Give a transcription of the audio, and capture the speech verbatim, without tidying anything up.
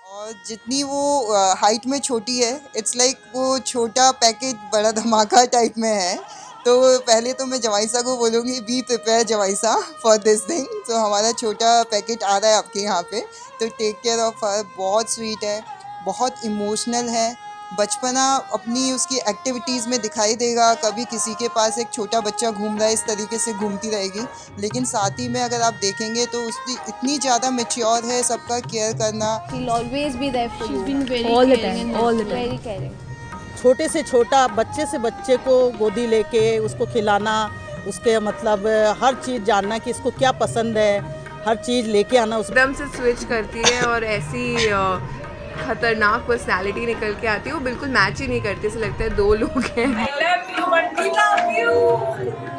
और जितनी वो हाइट में छोटी है, इट्स लाइक like वो छोटा पैकेज बड़ा धमाका टाइप में है। तो पहले तो मैं जवाइसा को बोलूँगी बी प्रिपेयर जवाइसा फॉर दिस थिंग। तो हमारा छोटा पैकेट आ रहा है आपके यहाँ पे, तो टेक केयर ऑफ हर। बहुत स्वीट है, बहुत इमोशनल है। बचपना अपनी उसकी एक्टिविटीज़ में दिखाई देगा। कभी किसी के पास एक छोटा बच्चा घूम रहा है, इस तरीके से घूमती रहेगी, लेकिन साथ ही में अगर आप देखेंगे तो उसकी इतनी ज़्यादा मैच्योर है, सबका केयर करना। She'll always be there for you. She's been very all the caring time, and all the time. very caring. छोटे से छोटा बच्चे से बच्चे को गोदी लेके उसको खिलाना, उसके मतलब हर चीज़ जानना कि इसको क्या पसंद है, हर चीज़ लेके आना। उस एकदम से स्विच करती है और ऐसी खतरनाक पर्सनालिटी निकल के आती है, वो बिल्कुल मैच ही नहीं करती, ऐसे लगता है दो लोग हैं। I love you, I love you.